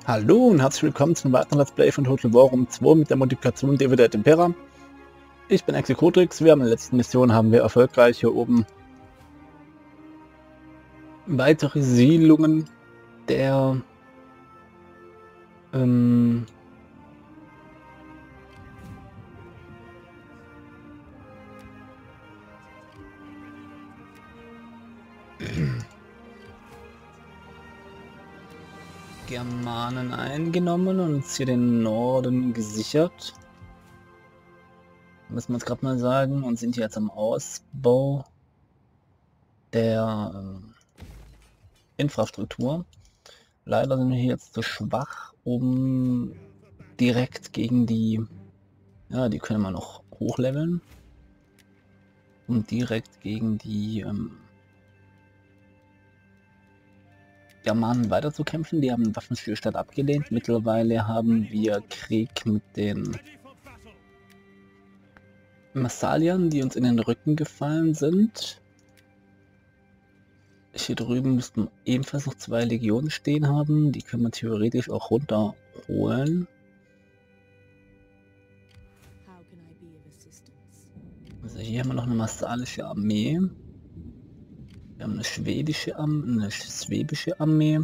Hallo und herzlich willkommen zum weiteren Let's Play von Total War Rome 2 mit der Modifikation David et Impera. Ich bin Executrix. Wir haben in der letzten Mission erfolgreich hier oben weitere Siedlungen der Germanen eingenommen und uns hier den Norden gesichert. Müssen wir uns gerade mal sagen, und sind jetzt am Ausbau der Infrastruktur. Leider sind wir hier jetzt zu schwach, um direkt gegen die, ja, die können wir noch hochleveln, um direkt gegen die Germanen weiterzukämpfen. Die haben den Waffenstillstand abgelehnt. Mittlerweile haben wir Krieg mit den Massaliern, die uns in den Rücken gefallen sind. Hier drüben müssten ebenfalls noch 2 Legionen stehen haben. Die können wir theoretisch auch runterholen. Also hier haben wir noch eine massalische Armee. Wir haben eine schwedische Armee.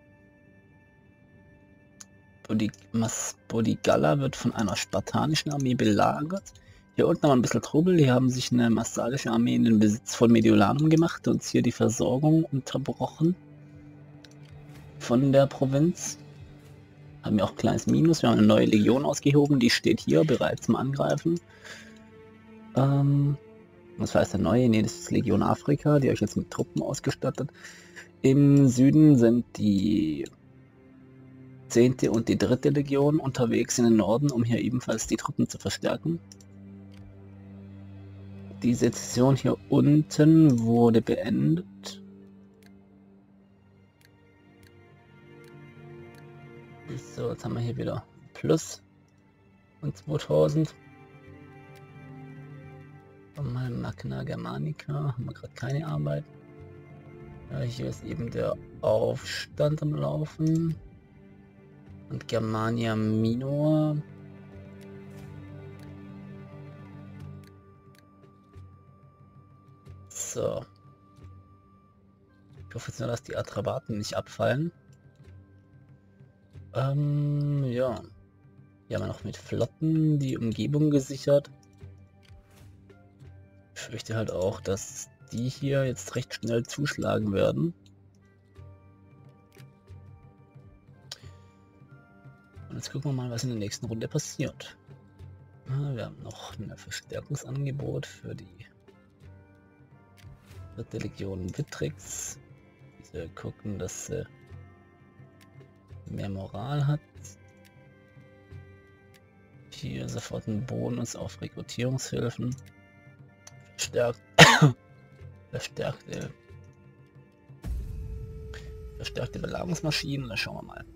Bodigalla wird von einer spartanischen Armee belagert. Hier unten haben wir ein bisschen Trubel. Hier haben sich eine massalische Armee in den Besitz von Mediolanum gemacht und uns hier die Versorgung unterbrochen von der Provinz. Haben wir auch ein kleines Minus. Wir haben eine neue Legion ausgehoben. Die steht hier bereit zum Angreifen. Was heißt der neue? Ne, das ist Legion Afrika, die euch jetzt mit Truppen ausgestattet. Im Süden sind die 10. und die 3. Legion unterwegs in den Norden, um hier ebenfalls die Truppen zu verstärken. Die Sezession hier unten wurde beendet. So, jetzt haben wir hier wieder Plus und 2000. Mal Magna Germanica, haben wir gerade keine Arbeit. Ja, hier ist eben der Aufstand am Laufen. Und Germania Minor. So. Ich hoffe jetzt nur, dass die Atrabaten nicht abfallen. Ja. Hier haben wir noch mit Flotten die Umgebung gesichert. Ich fürchte halt auch, dass die hier jetzt recht schnell zuschlagen werden. Und jetzt gucken wir mal, was in der nächsten Runde passiert. Ja, wir haben noch ein Verstärkungsangebot für die 3. Legion Vitrix. Diese gucken, dass sie mehr Moral hat. Hier sofort ein Bonus auf Rekrutierungshilfen. Verstärkte Belagerungsmaschinen, da schauen wir mal.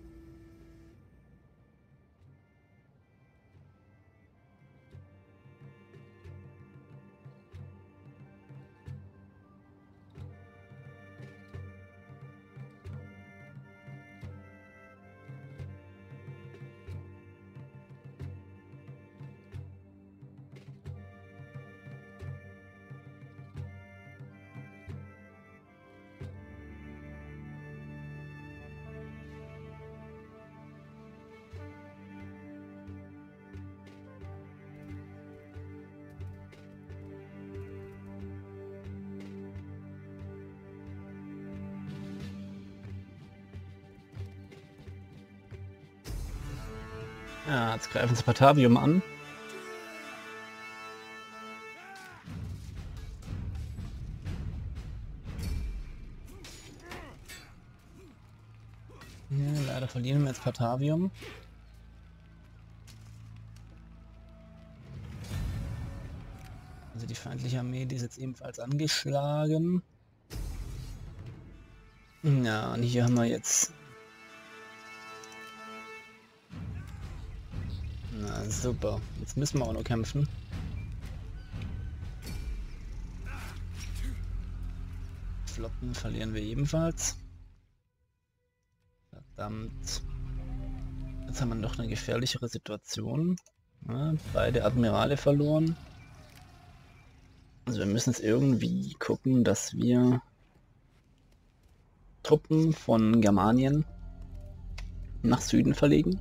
Ja, jetzt greifen sie Batavium an. Ja, leider verlieren wir jetzt Batavium. Also die feindliche Armee, die ist jetzt ebenfalls angeschlagen. Ja, und hier haben wir jetzt... Na super, jetzt müssen wir auch noch kämpfen. Flotten verlieren wir ebenfalls. Verdammt. Jetzt haben wir noch eine gefährlichere Situation. Ja, beide Admirale verloren. Also wir müssen es irgendwie gucken, dass wir Truppen von Germanien nach Süden verlegen.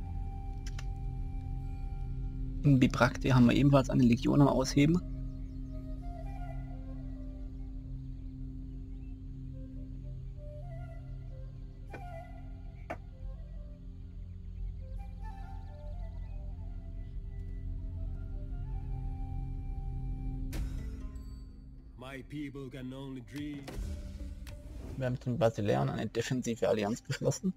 In Bibracte haben wir ebenfalls eine Legion am Ausheben. Wir haben mit den Basileern eine defensive Allianz beschlossen.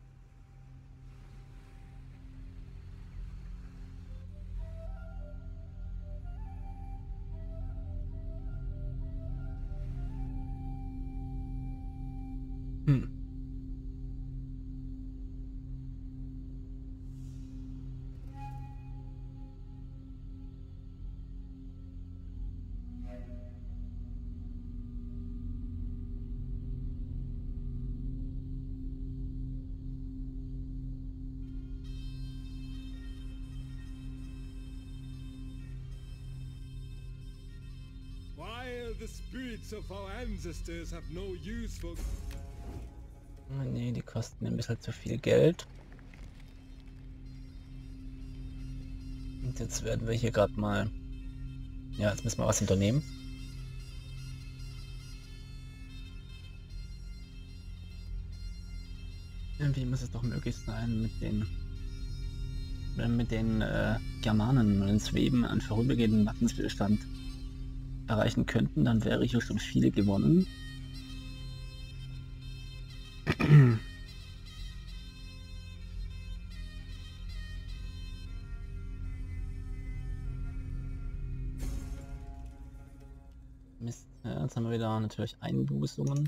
The spirits of our ancestors have no use for... Nee, die kosten ein bisschen zu viel Geld. Und jetzt werden wir hier gerade mal... Ja, jetzt müssen wir was unternehmen. Irgendwie muss es doch möglich sein, mit den Germanen und den Schweden einen vorübergehenden Waffenstillstand erreichen könnten, dann wäre hier schon viel gewonnen. Mist, ja, jetzt haben wir wieder natürlich Einbußungen.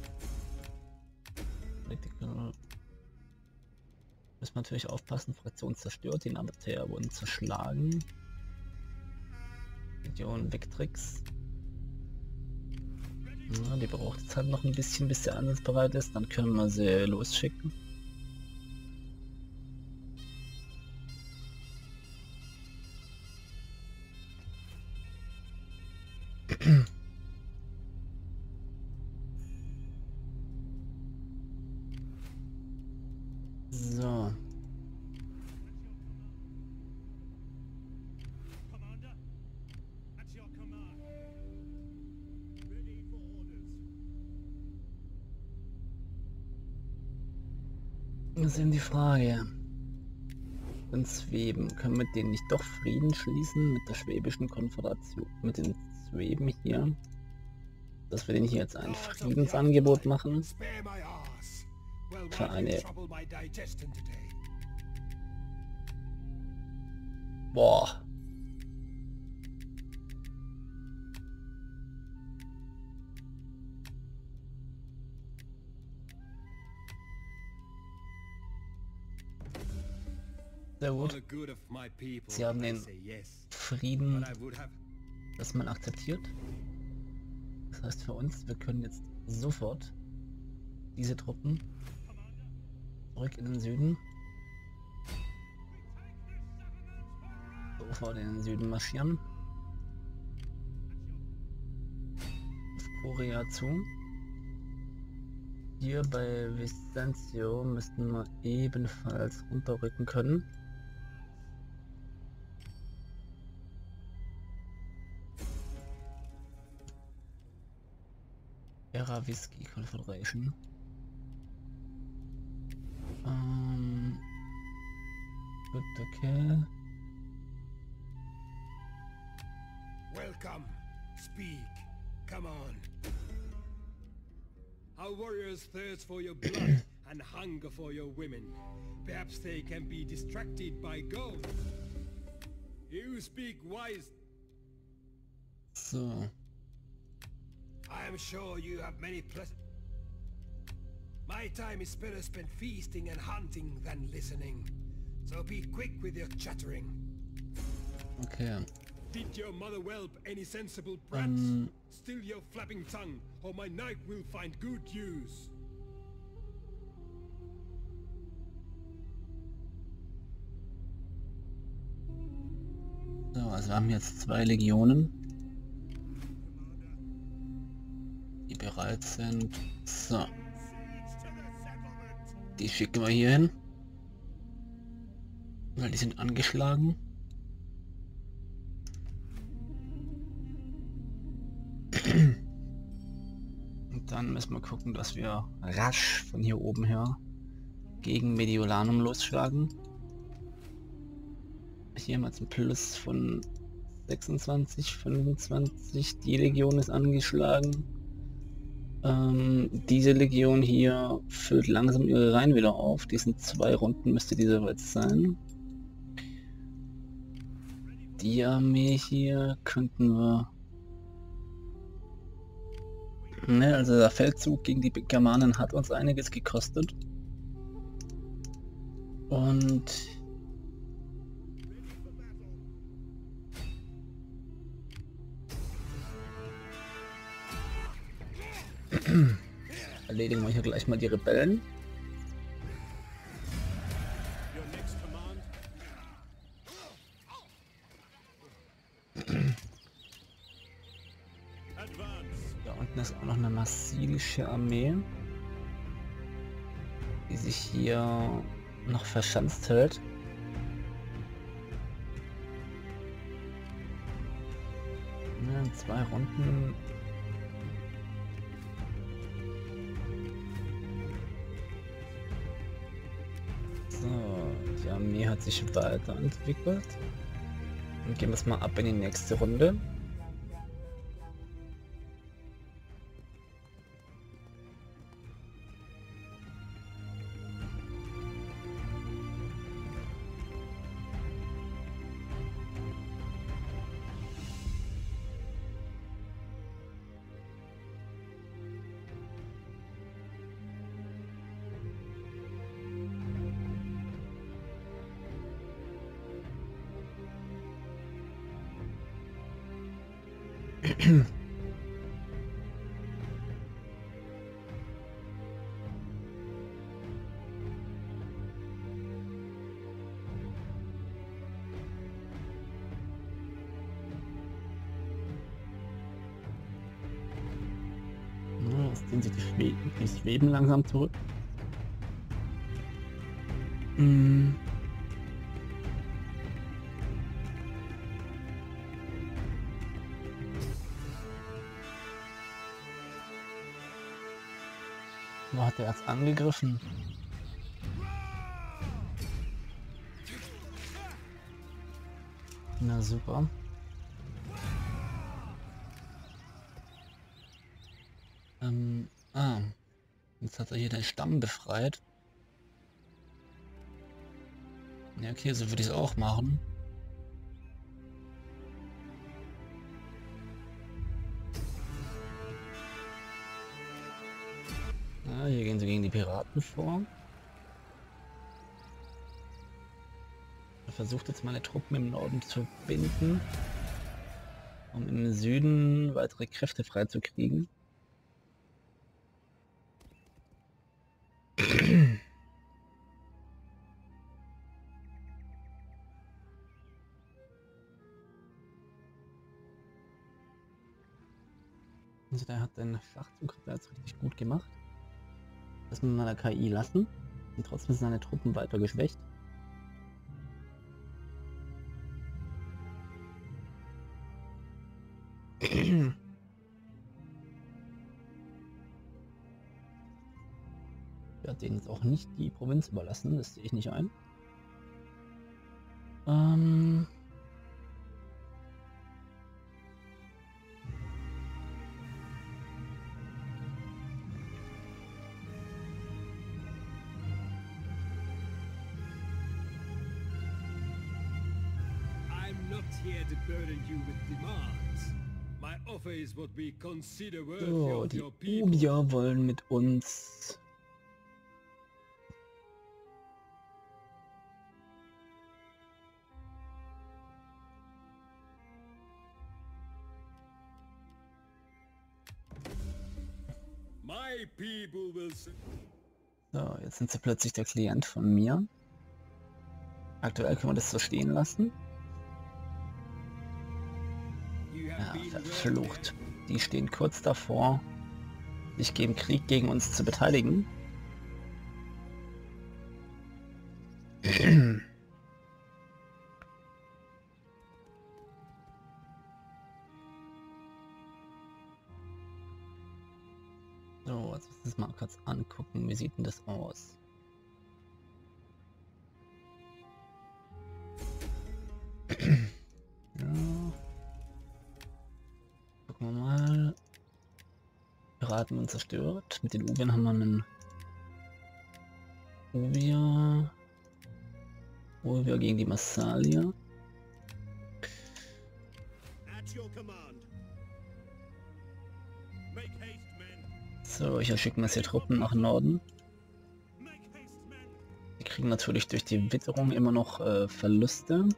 Müssen wir natürlich aufpassen, Fraktion zerstört, die Nabatäer wurden zerschlagen. Legion Victrix. Ja, die braucht jetzt halt noch ein bisschen, bis sie einsatzbereit ist, dann können wir sie losschicken. So. Das ist eben die Frage. Und Schweben, können wir mit denen nicht doch Frieden schließen mit der schwäbischen Konföderation, mit den Schweben hier? Dass wir denen hier jetzt ein Friedensangebot machen. Für eine... Boah. Sehr gut. Sie haben den Frieden, das man akzeptiert. Das heißt für uns, wir können jetzt sofort diese Truppen zurück in den Süden, sofort in den Süden marschieren, auf Korea zu. Hier bei Vicencio müssten wir ebenfalls runterrücken können. Whiskey Confederation. Gut, okay. Welcome. Speak. Come on. Our warriors thirst for your blood and hunger for your women. Perhaps they can be distracted by gold. You speak wise. So. I am sure you have many pleasant... My time is better spent feasting and hunting than listening. So be quick with your chattering. Okay. Did your mother whelp any sensible brat? Still your flapping tongue, or my knife will find good use. So, also wir haben jetzt 2 Legionen, die bereit sind. So. Die schicken wir hier hin. Weil die sind angeschlagen. Und dann müssen wir gucken, dass wir rasch von hier oben her gegen Mediolanum losschlagen. Hier haben wir jetzt ein Plus von 26, 25. Die Legion ist angeschlagen. Diese Legion hier füllt langsam ihre Reihen wieder auf. Diesen 2 Runden müsste die soweit sein. Die Armee hier könnten wir... Ne, also der Feldzug gegen die Germanen hat uns einiges gekostet. Und... erledigen wir hier gleich mal die Rebellen. Da unten ist auch noch eine massilische Armee, die sich hier noch verschanzt hält. Ja, in 2 Runden. So, die Armee hat sich weiterentwickelt. Und gehen wir es mal ab in die nächste Runde. Jetzt ziehen sich die Schweben langsam zurück. Wo hat er jetzt angegriffen? Na super. Jetzt hat er hier den Stamm befreit. Ja, okay, so würde ich es auch machen. Ja, hier gehen sie gegen die Piraten vor. Er versucht jetzt meine Truppen im Norden zu binden, um im Süden weitere Kräfte freizukriegen. Also der hat den Schachzug jetzt richtig gut gemacht. Das mit meiner KI lassen. Und trotzdem sind seine Truppen weiter geschwächt. Ich werde denen jetzt auch nicht die Provinz überlassen, das sehe ich nicht ein. So, die Ubier wollen mit uns so, jetzt sind sie plötzlich der Klient von mir. Aktuell können wir das so stehen lassen. Ja, verflucht. Die stehen kurz davor, sich im Krieg gegen uns zu beteiligen. So, jetzt müssen wir uns mal kurz angucken, wie sieht denn das aus? Ja. Gucken wir mal. Piraten und zerstört. Mit den Ubiern haben wir einen Ubier gegen die Massalier. So, hier schicken wir jetzt hier Truppen nach Norden. Die kriegen natürlich durch die Witterung immer noch Verluste.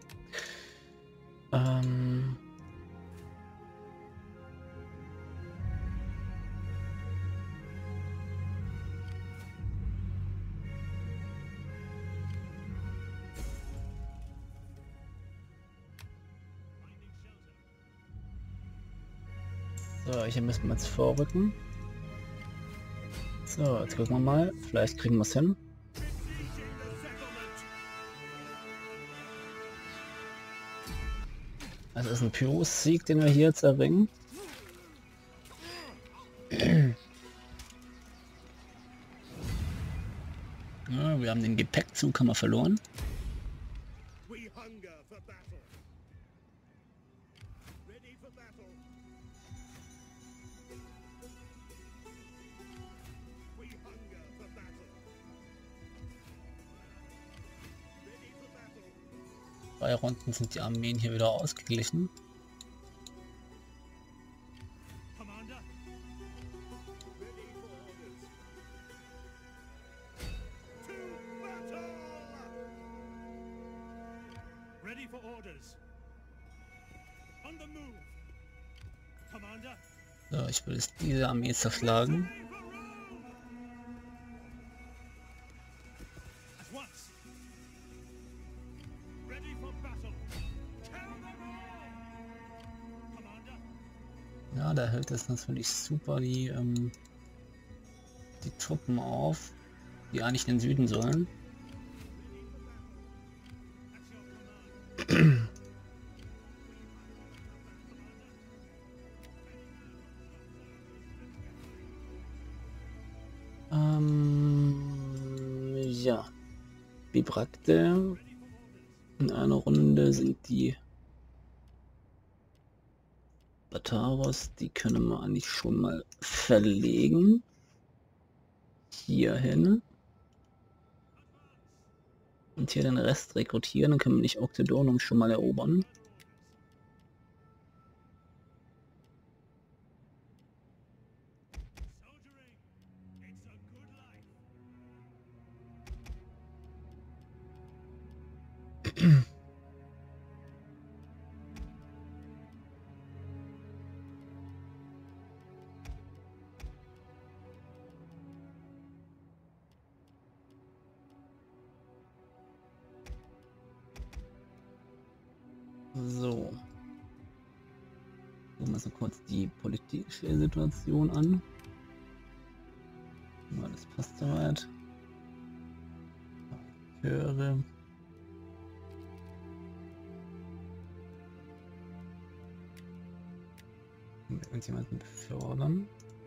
So, hier müssen wir jetzt vorrücken. So, jetzt gucken wir mal. Vielleicht kriegen wir es hin. Das ist ein Pyrrhus-Sieg, den wir hier jetzt erringen. Ja, wir haben den Gepäckzug, haben wir verloren. Bei Runden sind die Armeen hier wieder ausgeglichen. So, ich will jetzt diese Armee zerschlagen. Ja, da hält es natürlich super die Truppen auf, die eigentlich in den Süden sollen. Ja, Bibrakte. In einer Runde sind die Bataros, die können wir eigentlich schon mal verlegen. Hierhin. Und hier den Rest rekrutieren, dann können wir nicht Octodonum schon mal erobern. So. Gucken wir uns kurz die politische Situation an. Ja, das passt soweit. Höre. Irgendjemanden befördern.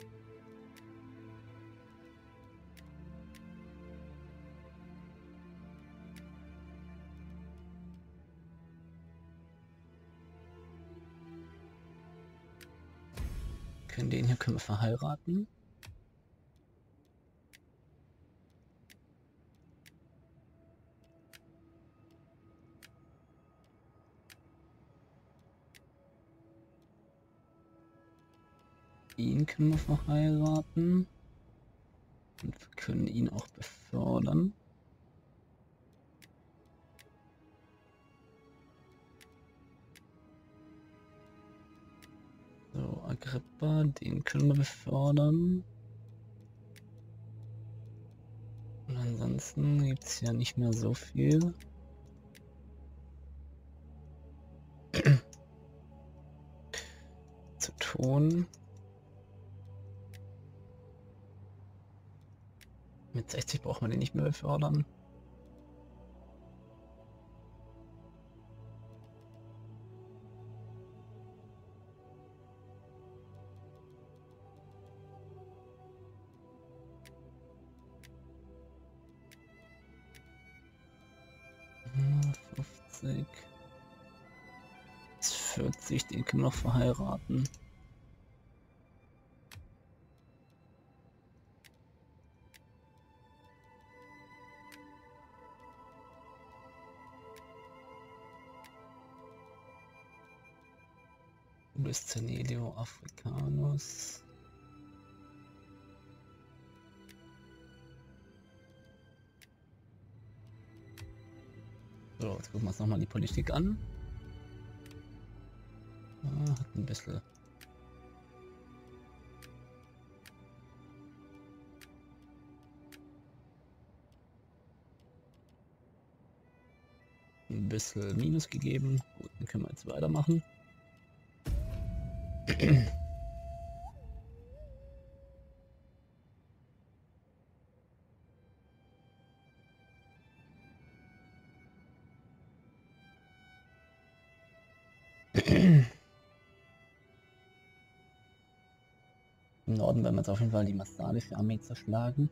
Den hier können wir verheiraten. Ihn können wir verheiraten. Und wir können ihn auch befördern. So, Agrippa, den können wir befördern. Und ansonsten gibt es ja nicht mehr so viel. tun. Mit 60 braucht man den nicht mehr befördern. Ja, 50. 40, den können wir noch verheiraten. Du bist Cenelio Africanus. So, jetzt gucken wir uns nochmal die Politik an. Ah, hat ein bisschen. Ein bisschen Minus gegeben. Gut, dann können wir jetzt weitermachen. Im Norden werden wir jetzt auf jeden Fall die massalische Armee zerschlagen.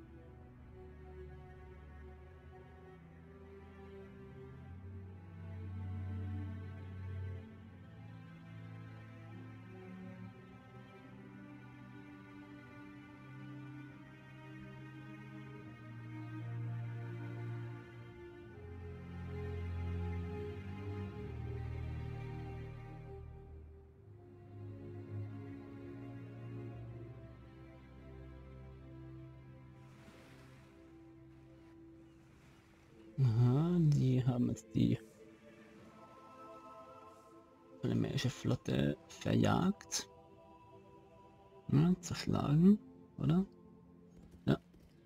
Aha, die haben jetzt die ptolemäische Flotte verjagt. Ja, zerschlagen, oder? Ja.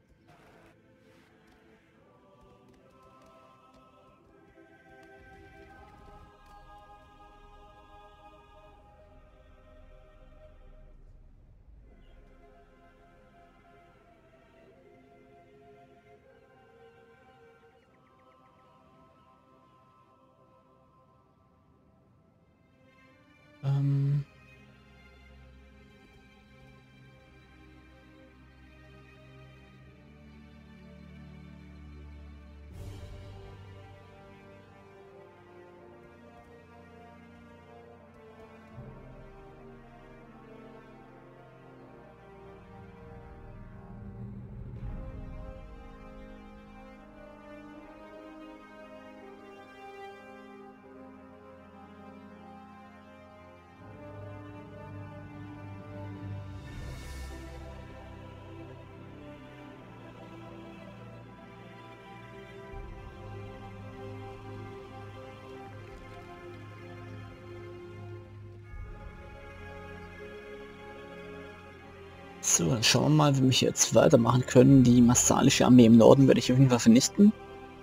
So, dann schauen wir mal, wie wir hier jetzt weitermachen können. Die massalische Armee im Norden werde ich auf jeden Fall vernichten.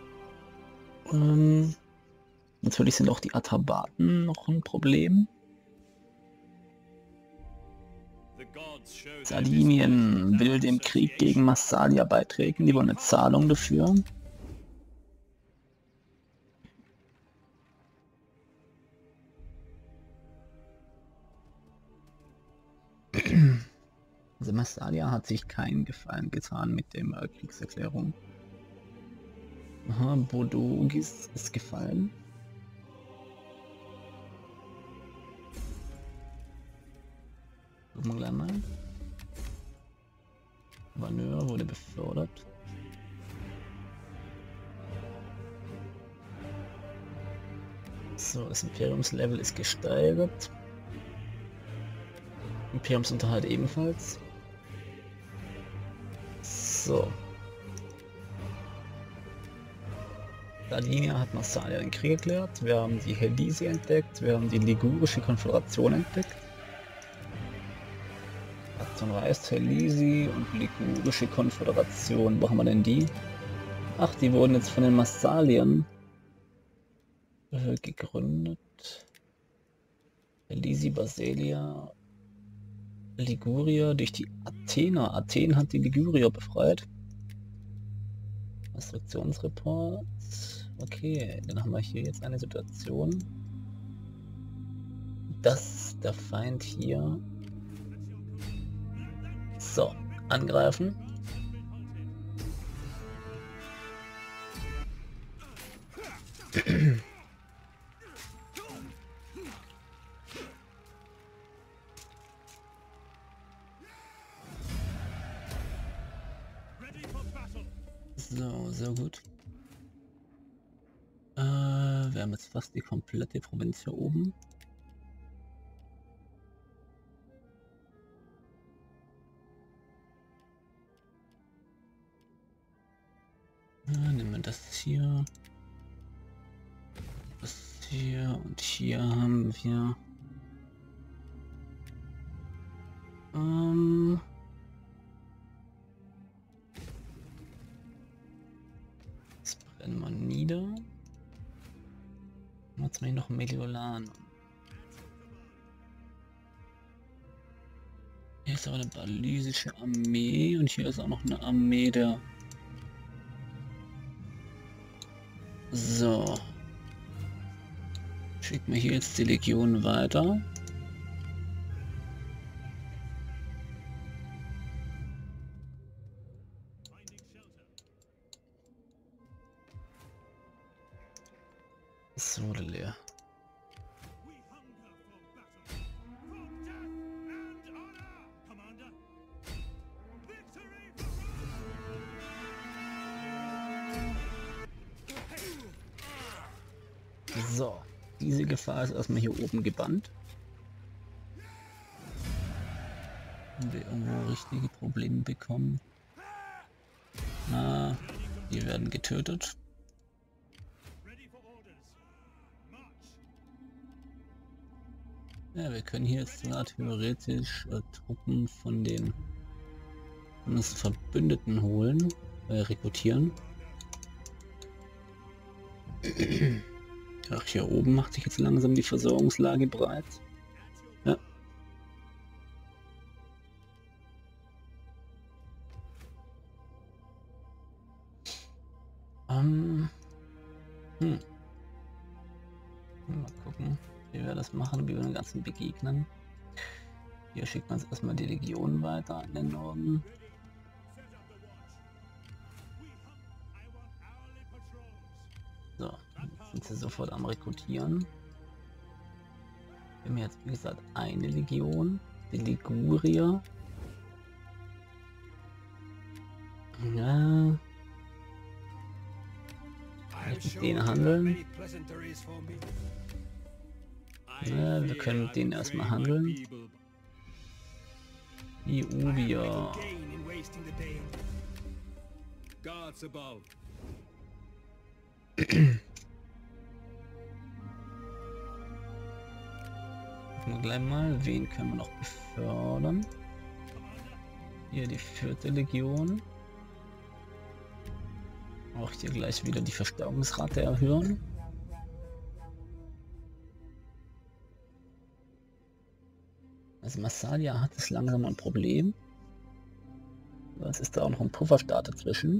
Natürlich sind auch die Atrebaten noch ein Problem. Sardinien will dem Krieg gegen Massalia beitreten. Die wollen eine Zahlung dafür. Also Massalia hat sich keinen Gefallen getan mit der Kriegserklärung. Aha, Bodogis ist gefallen. Gucken wir gleich mal. Gouverneur wurde befördert. So, das Imperiumslevel ist gesteigert. Imperiumsunterhalt ebenfalls. So. Sardinia hat Massalia den Krieg erklärt. Wir haben die Helisi entdeckt. Wir haben die Ligurische Konföderation entdeckt. Aktion Reist, Helisi und Ligurische Konföderation. Wo haben wir denn die? Ach, die wurden jetzt von den Massaliern gegründet. Helisi, Baselia, Ligurier durch die Athener. Athen hat die Ligurier befreit. Konstruktionsreport. Okay, dann haben wir hier jetzt eine Situation, dass der Feind hier... So, angreifen. So, sehr gut. Wir haben jetzt fast die komplette Provinz hier oben. Nehmen wir das hier. Das hier und hier haben wir... Das brennen wir nieder. Jetzt mal noch Mediolan. Hier ist aber eine balysische Armee und hier ist auch noch eine Armee der... So. Schicken wir hier jetzt die Legion weiter. Es wurde leer. So, diese Gefahr ist erstmal hier oben gebannt. Haben wir irgendwo richtige Probleme bekommen? Ah, die werden getötet. Ja, wir können hier jetzt sogar theoretisch Truppen von den uns Verbündeten holen, rekrutieren. Ach, hier oben macht sich jetzt langsam die Versorgungslage breit. Ja. Mal gucken, wie wir das machen, wie wir den ganzen begegnen. Hier schickt man jetzt erstmal die Legion weiter in den Norden. So, jetzt sind sie sofort am Rekrutieren. Wir haben jetzt, wie gesagt, eine Legion, die Ligurier. Ja. Mit denen handeln. Ja, wir können mit denen erstmal handeln. Die Ubier. Gucken wir gleich mal, wen können wir noch befördern. Hier die 4. Legion. Auch hier gleich wieder die Verstärkungsrate erhöhen. Also Massalia hat es langsam ein Problem. Was ist da auch noch ein Pufferstaat dazwischen?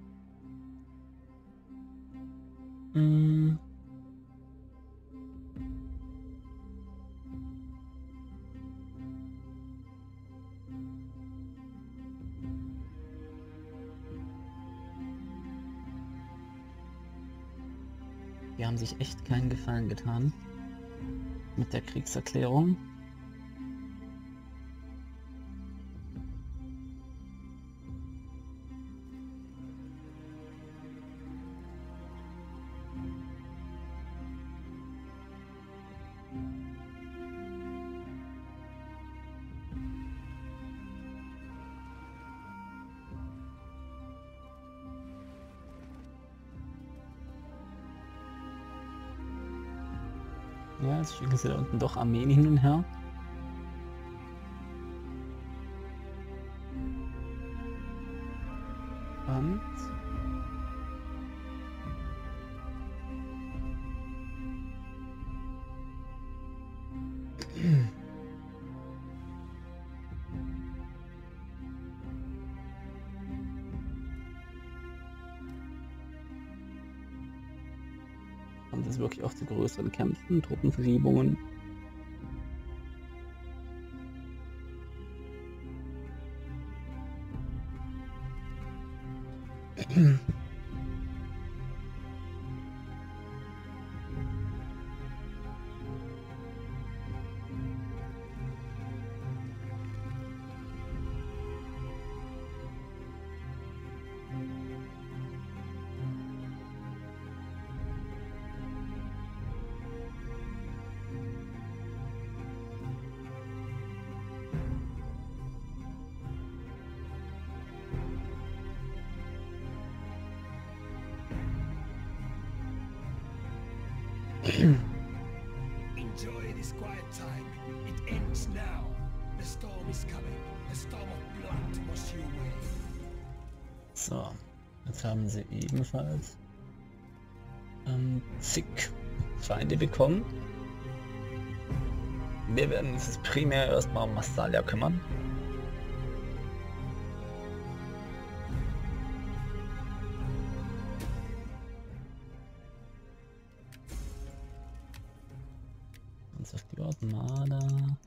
Die haben sich echt keinen Gefallen getan mit der Kriegserklärung. Ja, jetzt schicken sie da unten doch Armeen hin und her. Und Kommt es wirklich auch zu größeren Kämpfen, Truppenverschiebungen? Enjoy this quiet time. It ends now. The storm is coming. A storm of blood wash you away. So, jetzt haben sie ebenfalls zig Feinde bekommen. Wir werden uns jetzt primär erstmal um Massalia kümmern. Uns auf die Armada.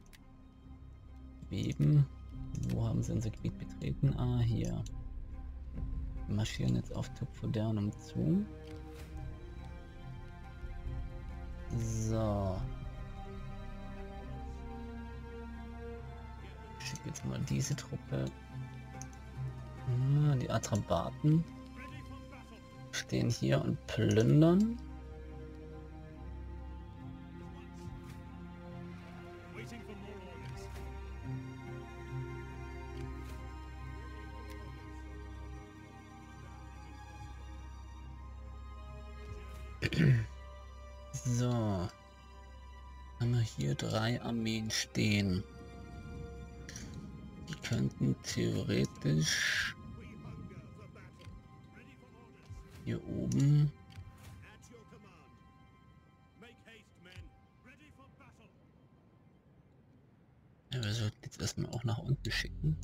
Weben. Wo haben sie unser Gebiet betreten? Ah, hier. Wir marschieren jetzt auf Topfodernum zu. So. Ich schicke jetzt mal diese Truppe. Die Atrabaten stehen hier und plündern. So, haben wir hier 3 Armeen stehen. Die könnten theoretisch hier oben ja, wir sollten jetzt erstmal auch nach unten schicken.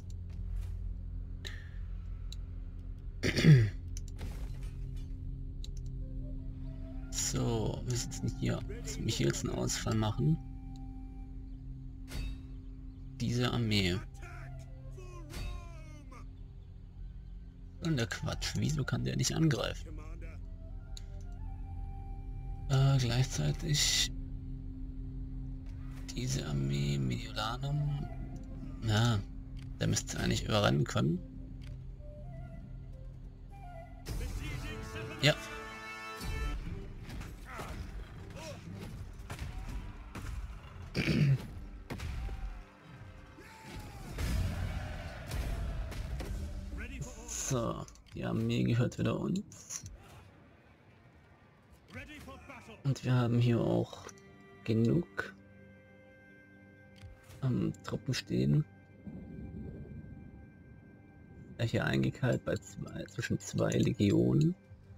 So, wir sitzen hier zum Michelsen-Ausfall machen. Diese Armee. Und der Quatsch, wieso kann der nicht angreifen? Gleichzeitig diese Armee Mediolanum. Ja, der müsste eigentlich überrennen können. Ja. So, die Armee gehört wieder uns. Und wir haben hier auch genug Truppen stehen. Hier eingekeilt bei zwischen 2 Legionen.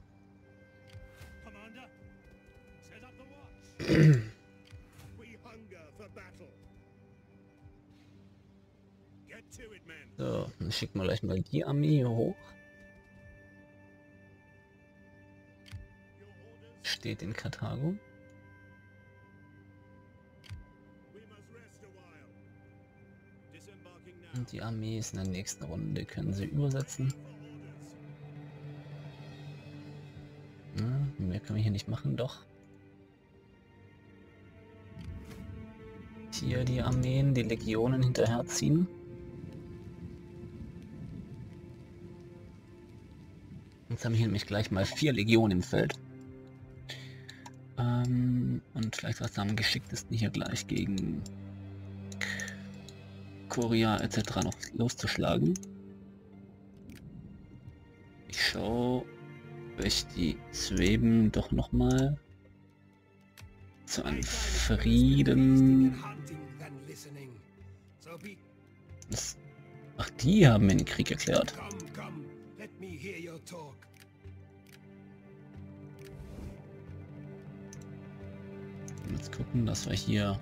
So, dann schicken wir gleich mal die Armee hier hoch. Steht in Karthago. Und die Armee ist in der nächsten Runde, können sie übersetzen. Ja, mehr können wir hier nicht machen, doch. Hier die Armeen, die Legionen hinterherziehen. Jetzt haben wir hier nämlich gleich mal 4 Legionen im Feld. Und vielleicht was am geschicktesten hier gleich gegen Korea etc. noch loszuschlagen. Ich schaue, ob ich die Sweben doch noch mal zu einem Frieden. Ach, die haben mir den Krieg erklärt. Jetzt gucken, dass wir hier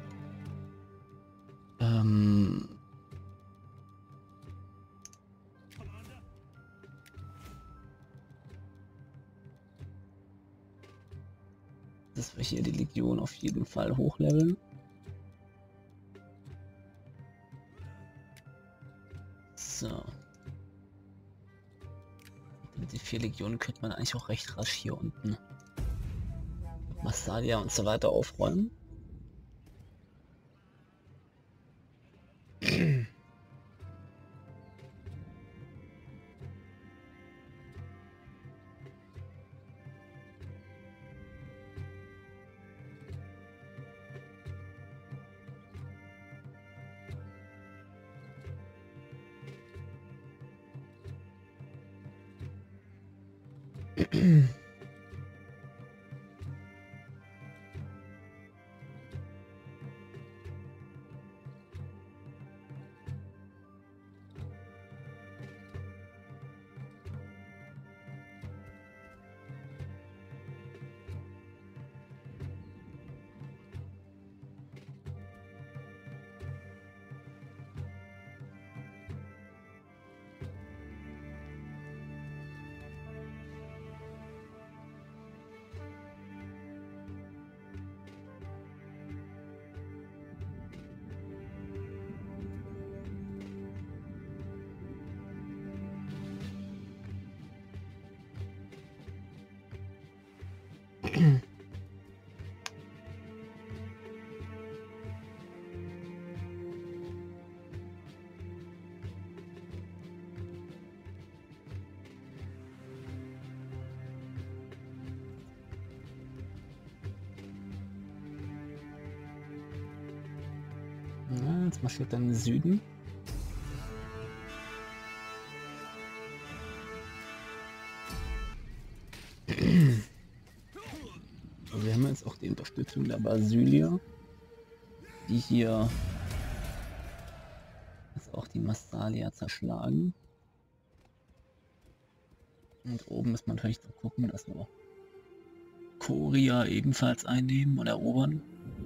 dass wir hier die Legion auf jeden Fall hochleveln. So. Mit den 4 Legionen könnte man eigentlich auch recht rasch hier unten Massalia und so weiter aufräumen. Ja, jetzt marschiert dann in den Süden. Also wir haben jetzt auch die Unterstützung der Basilia, die hier jetzt auch die Massalia zerschlagen. Und oben muss man natürlich noch gucken, dass wir Koria ebenfalls einnehmen und erobern.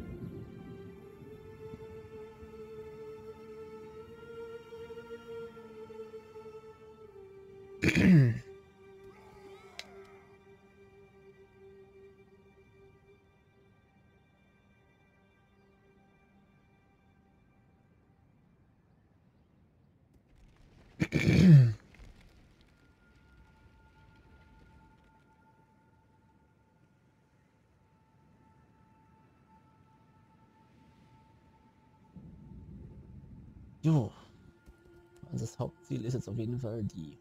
Jo, also das Hauptziel ist jetzt auf jeden Fall die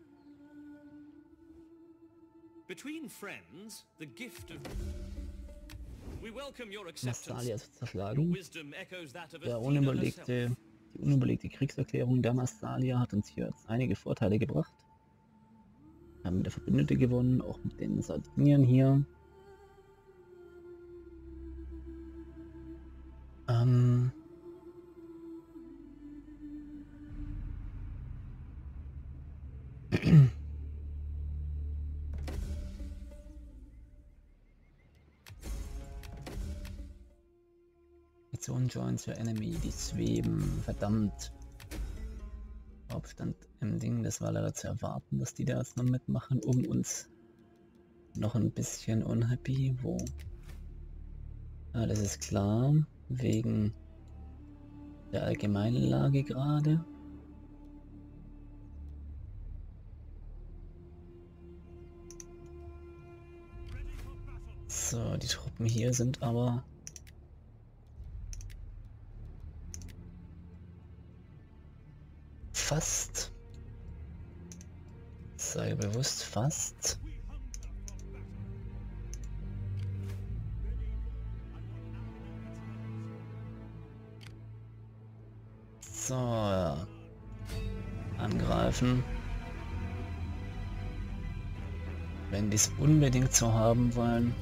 Massalia zu zerschlagen. Die unüberlegte Kriegserklärung der Massalia hat uns hier jetzt einige Vorteile gebracht. Wir haben wieder Verbündete gewonnen, auch mit den Sardiniern hier. Mission joins your enemy, die Sweben, verdammt. Aufstand im Ding, das war leider zu erwarten, dass die da jetzt noch mitmachen, um uns noch ein bisschen unhappy, wo? Ah, das ist klar, wegen der allgemeinen Lage gerade. So, die Truppen hier sind aber fast, sei bewusst fast. So, ja. Angreifen. Wenn die es unbedingt so haben wollen.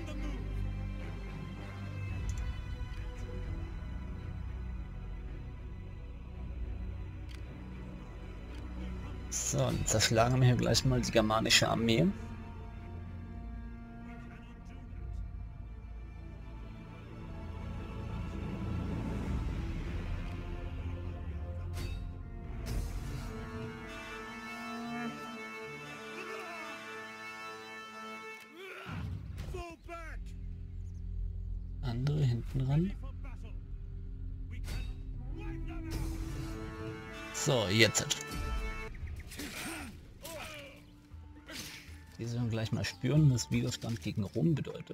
So, dann zerschlagen wir hier gleich mal die germanische Armee. Andere hinten ran. So, jetzt. Die sollen gleich mal spüren, was Widerstand gegen Rom bedeutet.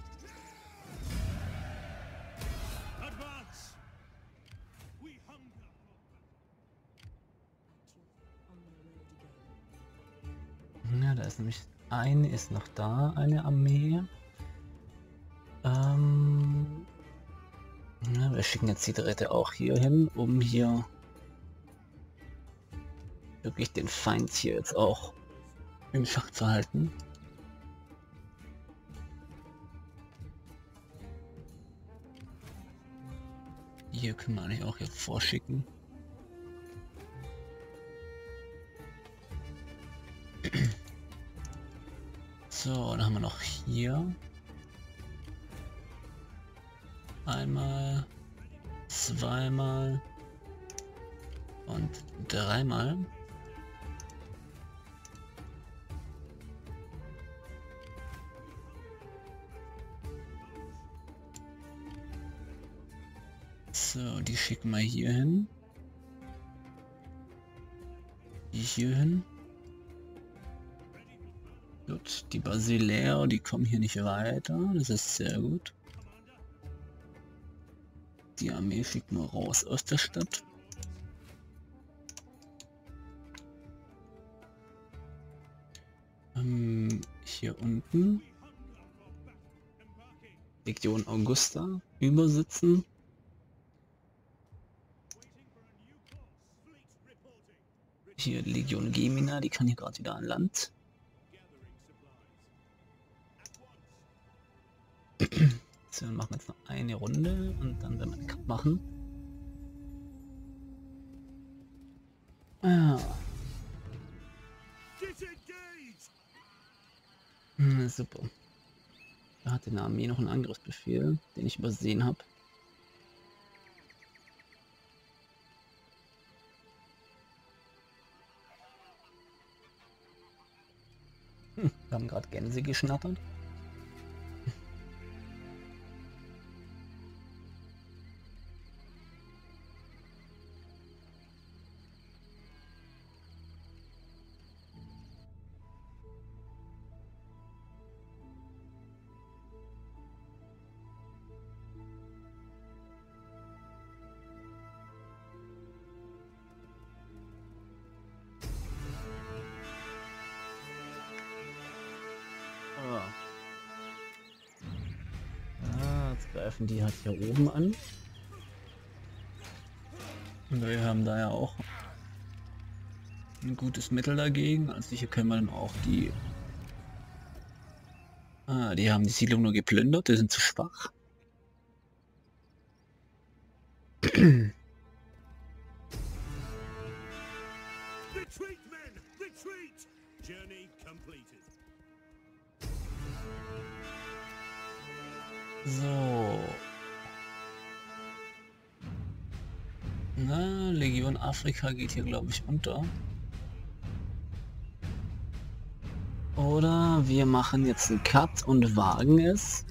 Ja, da ist nämlich eine ist noch da, eine Armee. Ja, wir schicken jetzt die dritte auch hier hin, um hier wirklich den Feind hier jetzt auch im Schach zu halten. Hier können wir eigentlich auch jetzt vorschicken. So, dann haben wir noch hier einmal, zweimal und dreimal. So, die schicken wir hier hin. Die hier hin. Gut, die Basiläer, die kommen hier nicht weiter. Das ist sehr gut. Die Armee schickt nur raus aus der Stadt. Hier unten. Legion Augusta übersitzen. Hier Legion Gemina, die kann hier gerade wieder an Land. So, dann machen wir jetzt noch eine Runde und dann werden wir den Cut machen. Ah. Super. Da hat die Armee noch einen Angriffsbefehl, den ich übersehen habe. Wir haben gerade Gänse geschnattert. Jetzt greifen die halt hier oben an. Und wir haben da ja auch ein gutes Mittel dagegen. Also hier können wir dann auch die... die haben die Siedlung nur geplündert, die sind zu schwach. Retreat, men! Retreat! Journey completed. So. Na, Legion Afrika geht hier, glaube ich, unter. Oder wir machen jetzt einen Cut und wagen es.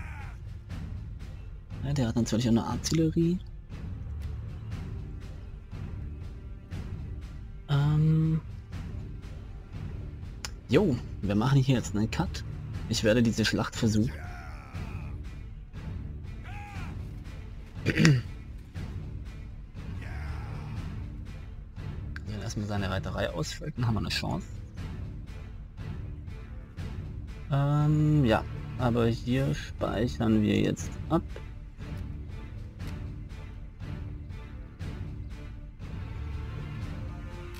Ja, der hat natürlich auch eine Artillerie. Jo, wir machen hier jetzt einen Cut. Ich werde diese Schlacht versuchen. Wir lassen seine Reiterei ausschalten, haben wir eine Chance. Ja, aber hier speichern wir jetzt ab.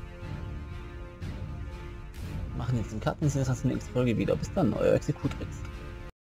Machen jetzt den Cut und sehen uns in der nächsten Folge wieder. Bis dann, euer Executrix.